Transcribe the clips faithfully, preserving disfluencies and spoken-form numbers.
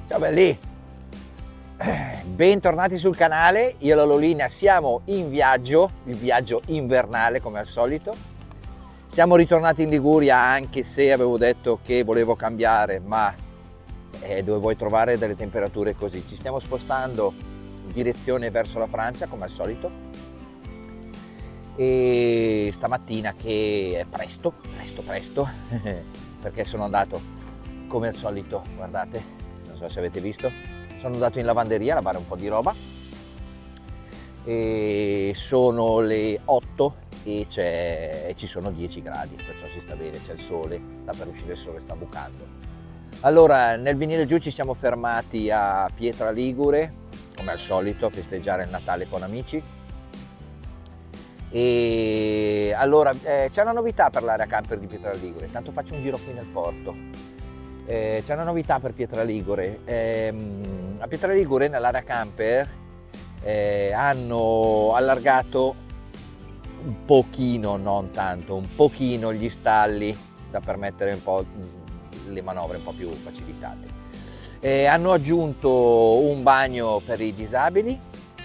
Ciao belli, bentornati sul canale. Io e la Lolina siamo in viaggio, il viaggio invernale come al solito. Siamo ritornati in Liguria, anche se avevo detto che volevo cambiare, ma eh, dove vuoi trovare delle temperature così? Ci stiamo spostando in direzione verso la Francia come al solito. E stamattina, che è presto, presto, presto, perché sono andato come al solito, guardate, non so se avete visto, sono andato in lavanderia a lavare un po' di roba e sono le otto e, e ci sono dieci gradi, perciò si sta bene, c'è il sole, sta per uscire il sole, sta bucando. Allora, nel venire giù ci siamo fermati a Pietra Ligure, come al solito, a festeggiare il Natale con amici. E allora eh, c'è una novità per l'area camper di Pietra Ligure, intanto faccio un giro qui nel porto. Eh, c'è una novità per Pietra Ligure. Eh, a Pietra Ligure nell'area camper eh, hanno allargato un pochino, non tanto, un pochino gli stalli da permettere un po' le manovre un po' più facilitate. Eh, hanno aggiunto un bagno per i disabili.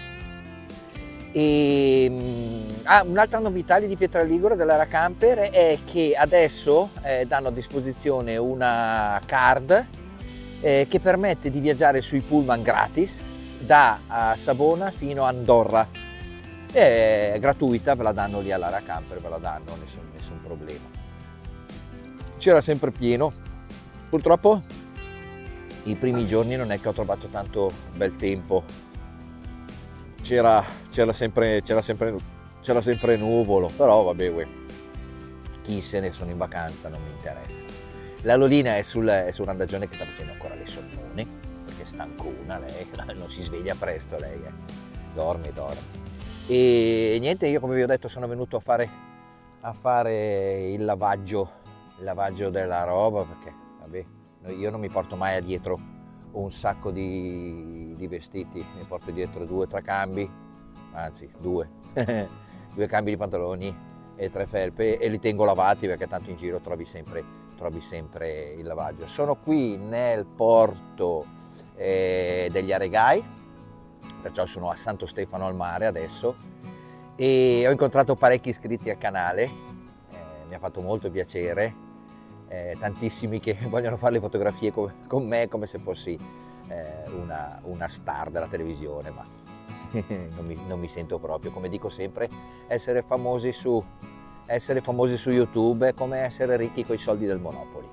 E ah, un'altra novità di Pietra Ligure dell'area camper è che adesso eh, danno a disposizione una card eh, che permette di viaggiare sui pullman gratis da Savona fino a Andorra. È gratuita, ve la danno lì all'area camper, ve la danno, nessun, nessun problema. C'era sempre pieno, purtroppo i primi giorni non è che ho trovato tanto bel tempo. C'era, c'era sempre, c'era sempre, c'era sempre nuvolo, però vabbè, uè, chi se ne sono in vacanza non mi interessa. La Lolina è sul, è sul randagione che sta facendo ancora le sonnone, perché è stancona lei, non si sveglia presto lei, eh. dorme, dorme. E niente, io come vi ho detto sono venuto a fare, a fare il lavaggio, il lavaggio della roba, perché vabbè, io non mi porto mai dietro un sacco di, di vestiti, mi porto dietro due o tre cambi, anzi due, due cambi di pantaloni e tre felpe e li tengo lavati perché tanto in giro trovi sempre, trovi sempre il lavaggio. Sono qui nel porto eh, degli Aregai, perciò sono a Santo Stefano al mare adesso e ho incontrato parecchi iscritti al canale, eh, mi ha fatto molto piacere. Eh, tantissimi che vogliono fare le fotografie con, con me come se fossi eh, una, una star della televisione, ma non, mi, non mi sento proprio. Come dico sempre, essere famosi su, essere famosi su YouTube è come essere ricchi con i soldi del Monopoli.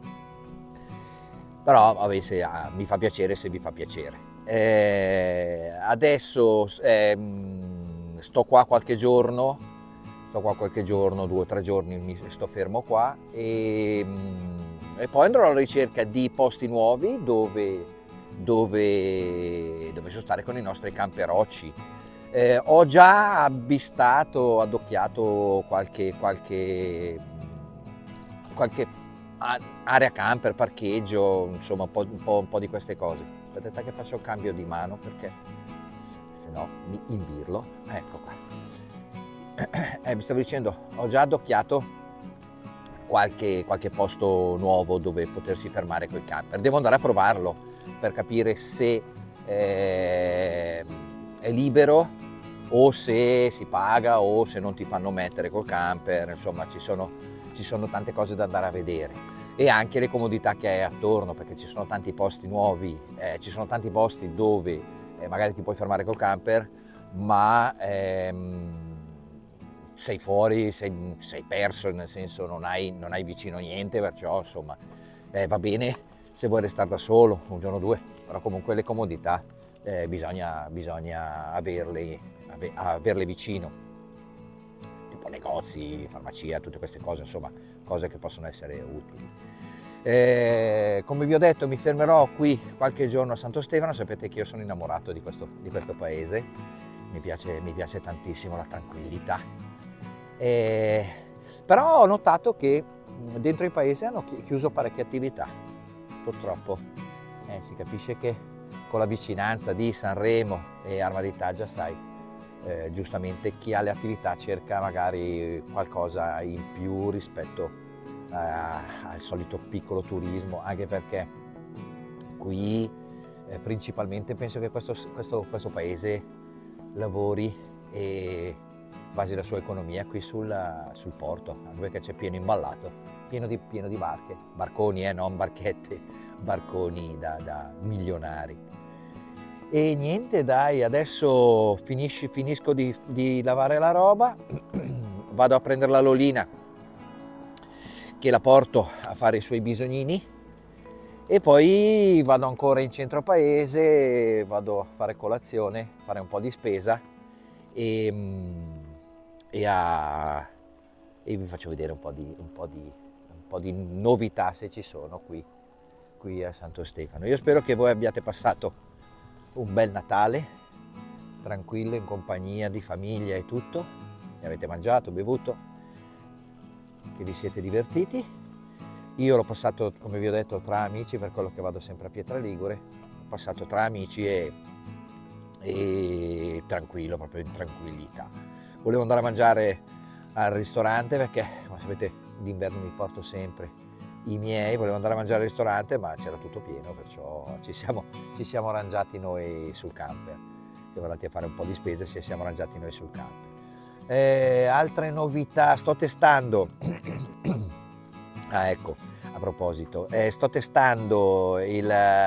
Però vabbè, se, ah, mi fa piacere se vi fa piacere. Eh, adesso eh, sto qua qualche giorno. Sto qua qualche giorno, due o tre giorni mi sto fermo qua e, e poi andrò alla ricerca di posti nuovi dove, dove, dove sostare con i nostri camperocci. Eh, ho già avvistato, addocchiato qualche, qualche, qualche area camper, parcheggio, insomma un po', un po', un po' di queste cose. Aspettate che faccio un cambio di mano perché se no mi imbirlo. Ecco qua. Eh, vi stavo dicendo, ho già addocchiato qualche, qualche posto nuovo dove potersi fermare col camper. Devo andare a provarlo per capire se eh, è libero o se si paga o se non ti fanno mettere col camper. Insomma, ci sono, ci sono tante cose da andare a vedere e anche le comodità che hai attorno, perché ci sono tanti posti nuovi, eh, ci sono tanti posti dove eh, magari ti puoi fermare col camper, ma ehm, sei fuori, sei, sei perso, nel senso non hai, non hai vicino niente, perciò insomma eh, va bene se vuoi restare da solo un giorno o due, però comunque le comodità eh, bisogna, bisogna averle, ave, averle vicino, tipo negozi, farmacia, tutte queste cose, insomma cose che possono essere utili. Eh, come vi ho detto, mi fermerò qui qualche giorno a Santo Stefano. Sapete che io sono innamorato di questo, di questo paese, mi piace, mi piace tantissimo la tranquillità. Eh, però ho notato che dentro il paese hanno chiuso parecchie attività, purtroppo. Eh, si capisce che con la vicinanza di Sanremo e Arma di Taggia, sai, eh, giustamente chi ha le attività cerca magari qualcosa in più rispetto eh, al solito piccolo turismo, anche perché qui eh, principalmente penso che questo, questo, questo paese lavori e basi la sua economia qui sul, sul porto, anche perché c'è pieno imballato, pieno di, pieno di barche, barconi, eh, non barchette, barconi da, da milionari. E niente, dai, adesso finisci, finisco di, di lavare la roba, vado a prendere la Lolina, che la porto a fare i suoi bisognini, e poi vado ancora in centro paese, vado a fare colazione, fare un po' di spesa e, e, a, e vi faccio vedere un po' di, un po' di, un po' di novità se ci sono qui, qui a Santo Stefano. Io spero che voi abbiate passato un bel Natale, tranquillo, in compagnia di famiglia e tutto, e avete mangiato, bevuto, che vi siete divertiti. Io l'ho passato, come vi ho detto, tra amici, per quello che vado sempre a Pietraligure, ho passato tra amici e, e tranquillo, proprio in tranquillità. Volevo andare a mangiare al ristorante perché, come sapete, d'inverno mi porto sempre i miei, volevo andare a mangiare al ristorante ma c'era tutto pieno, perciò ci siamo, ci siamo arrangiati noi sul camper. Siamo andati a fare un po' di spese e ci siamo arrangiati noi sul camper. Eh, altre novità, sto testando... Ah, ecco, a proposito, eh, sto testando il,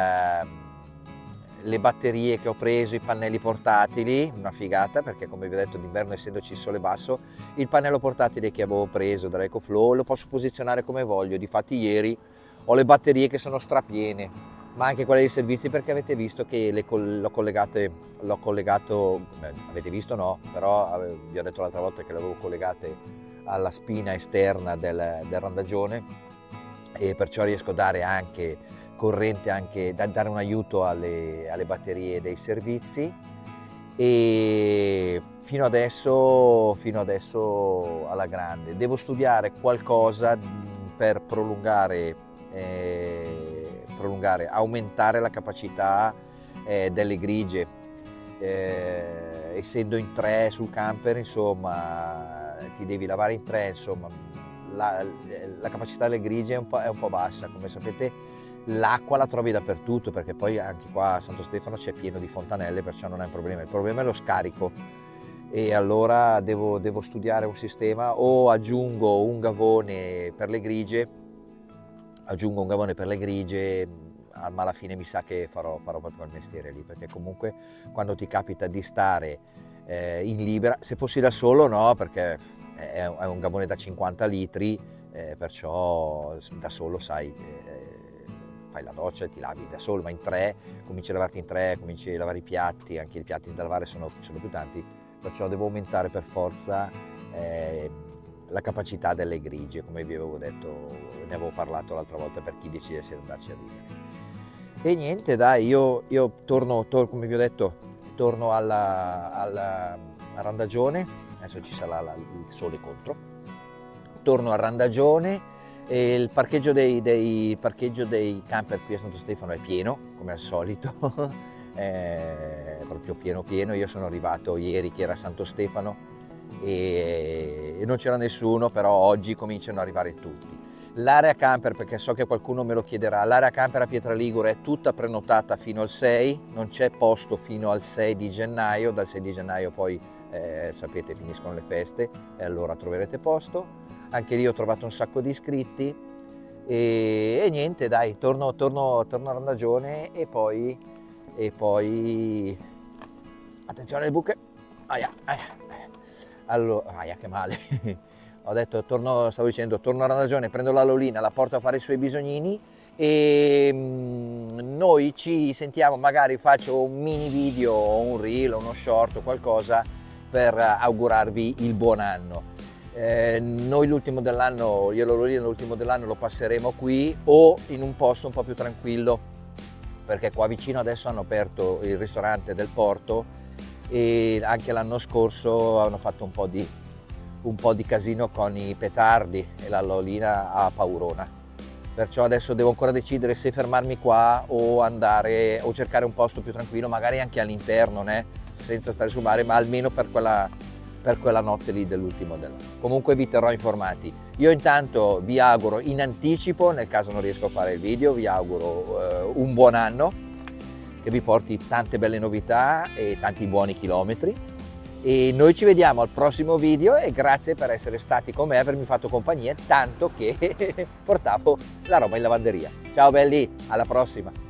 le batterie che ho preso, i pannelli portatili, una figata perché come vi ho detto d'inverno essendoci il sole basso, il pannello portatile che avevo preso dall'EcoFlow lo posso posizionare come voglio. Difatti ieri ho le batterie che sono strapiene, ma anche quelle dei servizi, perché avete visto che le l'ho collegate, l'ho collegato, beh, avete visto no, però vi ho detto l'altra volta che le avevo collegate alla spina esterna del, del randagione, e perciò riesco a dare anche corrente, anche da dare un aiuto alle, alle batterie dei servizi. E fino adesso, fino adesso alla grande. Devo studiare qualcosa per prolungare, eh, prolungare aumentare la capacità eh, delle grigie, eh, essendo in tre sul camper, insomma ti devi lavare in tre, insomma la, la capacità delle grigie è un po', è un po' bassa. Come sapete l'acqua la trovi dappertutto, perché poi anche qua a Santo Stefano c'è pieno di fontanelle, perciò non è un problema. Il problema è lo scarico, e allora devo, devo studiare un sistema, o aggiungo un gavone per le grigie, aggiungo un gavone per le grigie, ma alla fine mi sa che farò, farò proprio il mestiere lì, perché comunque quando ti capita di stare eh, in libera, se fossi da solo no, perché è un gavone da cinquanta litri, eh, perciò da solo sai, eh, fai la doccia e ti lavi da solo, ma in tre cominci a lavarti in tre, cominci a lavare i piatti, anche i piatti da lavare sono, sono più tanti, perciò devo aumentare per forza eh, la capacità delle grigie, come vi avevo detto, ne avevo parlato l'altra volta per chi decidesse di andarci a vivere. E niente, dai, io, io torno, tor come vi ho detto, torno alla, alla, al randagione. Adesso ci sarà la, il sole contro, torno al randagione e il parcheggio dei, dei, il parcheggio dei camper qui a Santo Stefano è pieno, come al solito, è proprio pieno pieno. Io sono arrivato ieri che era Santo Stefano e, e non c'era nessuno, però oggi cominciano ad arrivare tutti. L'area camper, perché so che qualcuno me lo chiederà, l'area camper a Pietraligure è tutta prenotata fino al sei, non c'è posto fino al sei di gennaio, dal sei di gennaio poi Eh, sapete finiscono le feste e allora troverete posto. Anche lì ho trovato un sacco di iscritti e, e niente, dai, torno, torno, torno a randagione e poi, e poi attenzione alle buche, aia, aia. Allora, aia che male. Ho detto, torno, stavo dicendo, torno a randagione, prendo la Lolina, la porto a fare i suoi bisognini e mh, noi ci sentiamo, magari faccio un mini video, un reel, uno short o qualcosa per augurarvi il buon anno. Eh, noi l'ultimo dell'anno, io lo Lolina l'ultimo dell'anno lo passeremo qui o in un posto un po' più tranquillo, perché qua vicino adesso hanno aperto il ristorante del porto e anche l'anno scorso hanno fatto un po' di un po' di casino con i petardi e la Lolina ha paurona, perciò adesso devo ancora decidere se fermarmi qua o andare o cercare un posto più tranquillo, magari anche all'interno, né? Senza stare sul mare, ma almeno per quella, per quella notte lì dell'ultimo dell'anno. Comunque vi terrò informati. Io intanto vi auguro in anticipo, nel caso non riesco a fare il video, vi auguro uh, un buon anno che vi porti tante belle novità e tanti buoni chilometri. E noi ci vediamo al prossimo video e grazie per essere stati con me, avermi fatto compagnia tanto che portavo la roba in lavanderia. Ciao belli, alla prossima!